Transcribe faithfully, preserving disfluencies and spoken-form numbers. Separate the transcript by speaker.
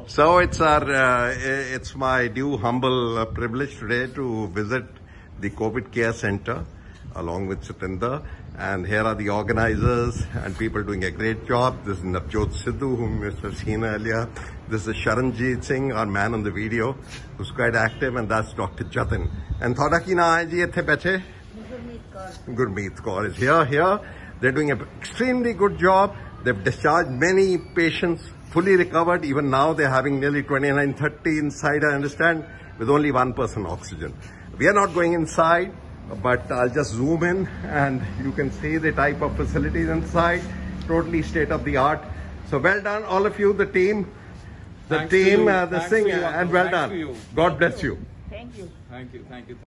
Speaker 1: So it's our, uh, it's my due humble uh, privilege today to visit the COVID Care Center along with Satinder. And here are the organizers and people doing a great job. This is Navjot Sidhu, whom you have seen earlier. This is Sharanjit Singh, our man on the video, who's quite active, and that's Doctor Jatin. And thoda ki na hai ji ithe beche? Gurmeet Kaur is here, here. They're doing an extremely good job. They've discharged many patients, fully recovered. Even now they're having nearly twenty-nine, thirty inside, I understand, with only one person oxygen. We are not going inside, but I'll just zoom in and you can see the type of facilities inside. Totally state of the art. So well done, all of you, the team, the
Speaker 2: Thanks
Speaker 1: team,
Speaker 2: to
Speaker 1: uh, the
Speaker 2: Thanks
Speaker 1: thing,
Speaker 2: to you,
Speaker 1: and well
Speaker 2: Thanks
Speaker 1: done.
Speaker 2: to you.
Speaker 1: God bless you.
Speaker 3: Thank you.
Speaker 2: Thank you. Thank you.